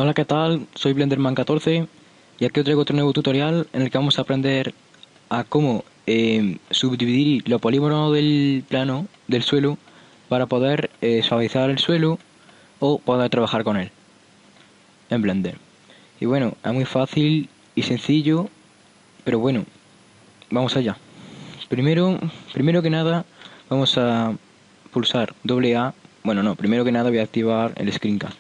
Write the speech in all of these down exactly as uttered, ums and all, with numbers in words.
Hola, ¿qué tal? Soy Blenderman catorce y aquí os traigo otro nuevo tutorial en el que vamos a aprender a cómo eh, subdividir los polígonos del plano, del suelo, para poder eh, suavizar el suelo o poder trabajar con él en Blender. Y bueno, es muy fácil y sencillo, pero bueno, vamos allá. Primero, primero que nada, vamos a pulsar doble A. Bueno, no, primero que nada voy a activar el screencast.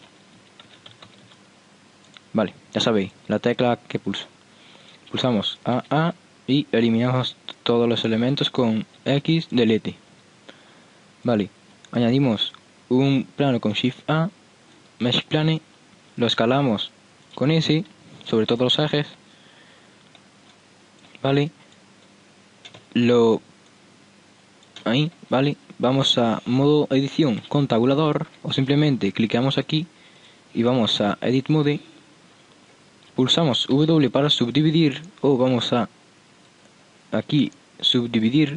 Vale, ya sabéis, la tecla que pulso. Pulsamos A A y eliminamos todos los elementos con X delete. Vale, añadimos un plano con Shift A, Mesh Plane, lo escalamos con S, sobre todos los ejes. Vale, lo ahí, vale, vamos a modo edición con tabulador o simplemente clicamos aquí y vamos a Edit Mode. Pulsamos W para subdividir o vamos a aquí subdividir,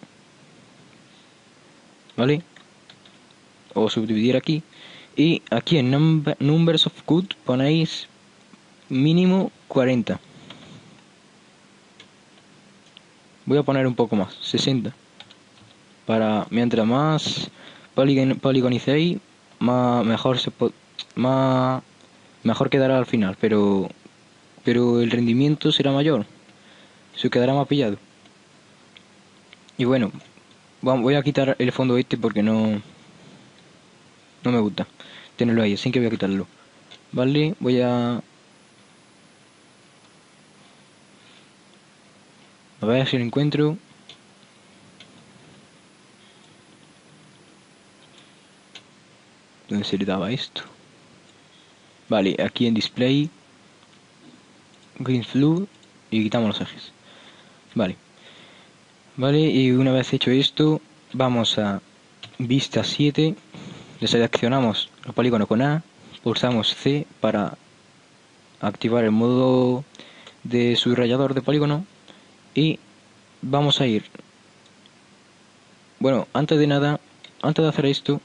¿vale? O subdividir aquí. Y aquí en number, Numbers of Cut ponéis mínimo cuarenta. Voy a poner un poco más, sesenta. Para mientras más poligon, poligonicéis, más mejor se más mejor quedará al final, pero pero el rendimiento será mayor. Se quedará más pillado. Y bueno, voy a quitar el fondo este porque no no me gusta tenerlo ahí, así que voy a quitarlo. Vale, voy a a ver si lo encuentro. ¿Dónde se le daba esto? Vale, aquí en Display, Green Fluid y quitamos los ejes. Vale. Vale, y una vez hecho esto, vamos a Vista siete, seleccionamos el polígono con A, pulsamos C para activar el modo de subrayador de polígono y vamos a ir, bueno, antes de nada, antes de hacer esto,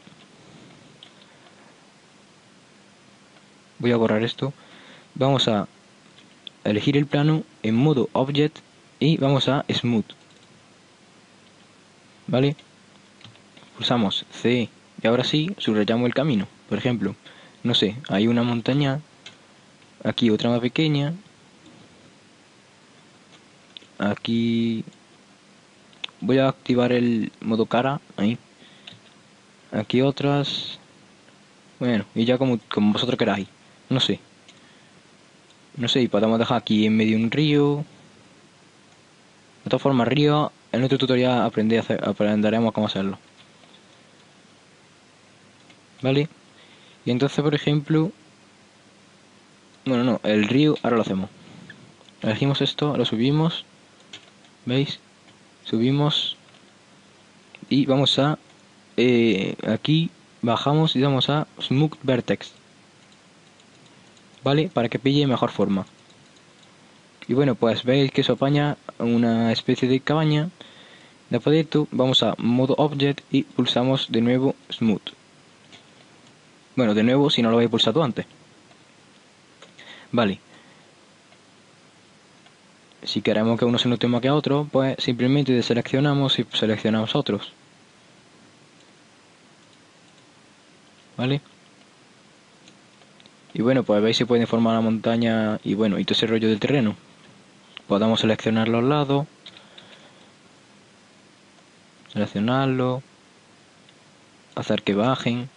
voy a borrar esto, vamos a elegir el plano en modo Object y vamos a Smooth. Vale, pulsamos C y ahora sí subrayamos el camino. Por ejemplo, no sé, hay una montaña, aquí otra más pequeña, aquí voy a activar el modo cara, ahí, aquí otras, bueno, y ya como, como vosotros queráis, no sé, no sé, y podemos dejar aquí en medio un río. De todas formas, río, en nuestro tutorial aprendí a hacer, aprenderemos cómo hacerlo. ¿Vale? Y entonces, por ejemplo, bueno, no, el río ahora lo hacemos. Elegimos esto, lo subimos, ¿veis? Subimos y vamos a, eh, aquí bajamos y vamos a Smooth Vertex. ¿Vale? Para que pille mejor forma. Y bueno, pues veis que se apaña una especie de cabaña. Después de esto, vamos a modo Object y pulsamos de nuevo Smooth. Bueno, de nuevo si no lo habéis pulsado antes. Vale. Si queremos que uno se note más que a otro, pues simplemente deseleccionamos y seleccionamos otros. ¿Vale? Y bueno, pues veis se puede formar la montaña y bueno, y todo ese rollo del terreno. Podemos seleccionar los lados. Seleccionarlo. Hacer que bajen.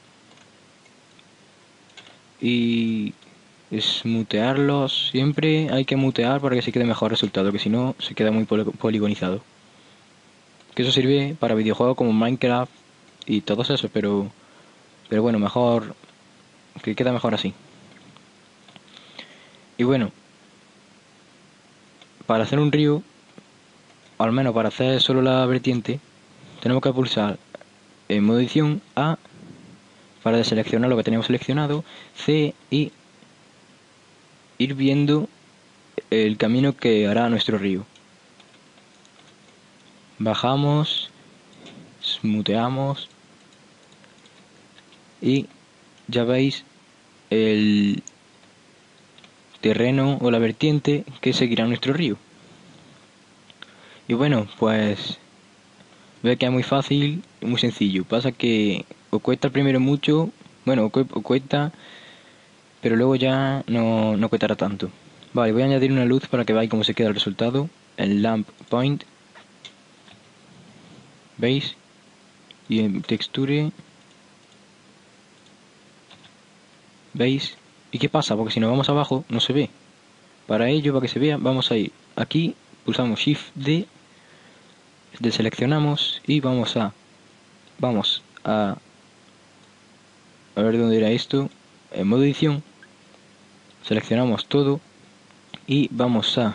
Y es mutearlos. Siempre hay que mutear para que se quede mejor resultado, que si no se queda muy poligonizado. Que eso sirve para videojuegos como Minecraft y todos esos, pero pero bueno, mejor que queda mejor así. Y bueno, para hacer un río, al menos para hacer solo la vertiente, tenemos que pulsar en modo edición A para deseleccionar lo que tenemos seleccionado, C y ir viendo el camino que hará nuestro río. Bajamos, smuteamos y ya veis el, terreno o la vertiente que seguirá nuestro río. Y bueno, pues veo que es muy fácil y muy sencillo. Pasa que os cuesta primero mucho, bueno, os cu- os cuesta, pero luego ya no, no cuestará tanto. Vale, voy a añadir una luz para que veáis cómo se queda el resultado. El lamp point, ¿veis? Y en texture, ¿veis? ¿Y qué pasa? Porque si nos vamos abajo no se ve. Para ello, para que se vea, vamos a ir aquí, pulsamos Shift D, deseleccionamos y vamos a vamos a a ver dónde era esto. En modo edición, seleccionamos todo y vamos a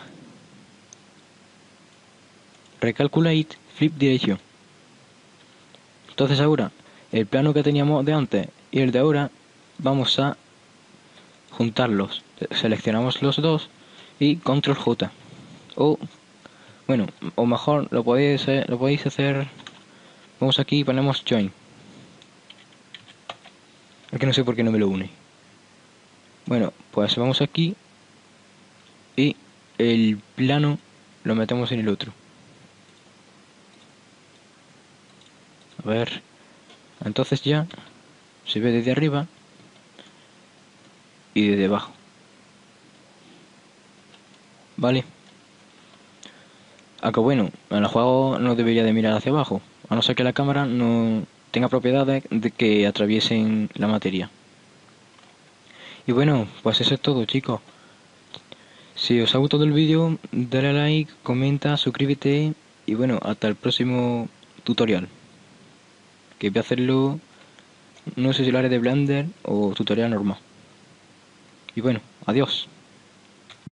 Recalculate Flip Direction. Entonces ahora, el plano que teníamos de antes y el de ahora, vamos a juntarlos. Seleccionamos los dos y Control J. O, bueno, o mejor lo podéis, lo podéis hacer. Vamos aquí y ponemos Join. Es que no sé por qué no me lo une. Bueno, pues vamos aquí y el plano lo metemos en el otro. A ver, entonces ya se ve desde arriba y desde abajo. Vale. Aunque bueno, en el juego no debería de mirar hacia abajo, a no ser que la cámara no tenga propiedades de que atraviesen la materia. Y bueno, pues eso es todo, chicos. Si os ha gustado el vídeo, dale a like, comenta, suscríbete y bueno, hasta el próximo tutorial. Que voy a hacerlo, no sé si lo haré de Blender o tutorial normal. Y bueno, adiós.